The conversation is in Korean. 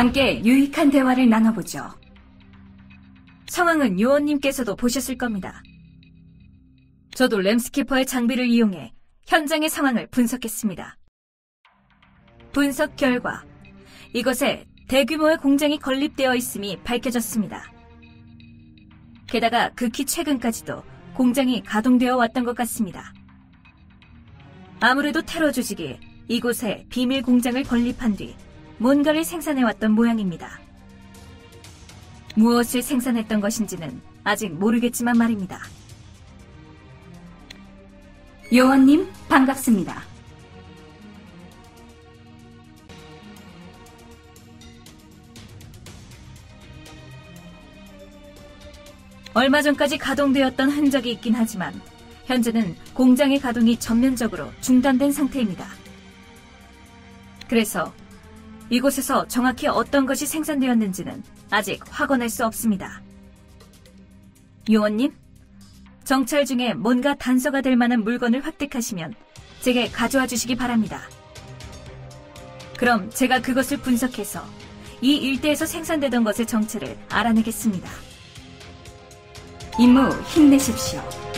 함께 유익한 대화를 나눠보죠. 상황은 요원님께서도 보셨을 겁니다. 저도 램스키퍼의 장비를 이용해 현장의 상황을 분석했습니다. 분석 결과 이곳에 대규모의 공장이 건립되어 있음이 밝혀졌습니다. 게다가 극히 최근까지도 공장이 가동되어 왔던 것 같습니다. 아무래도 테러 조직이 이곳에 비밀 공장을 건립한 뒤 뭔가를 생산해왔던 모양입니다. 무엇을 생산했던 것인지는 아직 모르겠지만 말입니다. 요원님, 반갑습니다. 얼마 전까지 가동되었던 흔적이 있긴 하지만 현재는 공장의 가동이 전면적으로 중단된 상태입니다. 그래서 이곳에서 정확히 어떤 것이 생산되었는지는 아직 확언할 수 없습니다. 요원님, 정찰 중에 뭔가 단서가 될 만한 물건을 획득하시면 제게 가져와 주시기 바랍니다. 그럼 제가 그것을 분석해서 이 일대에서 생산되던 것의 정체를 알아내겠습니다. 임무 힘내십시오.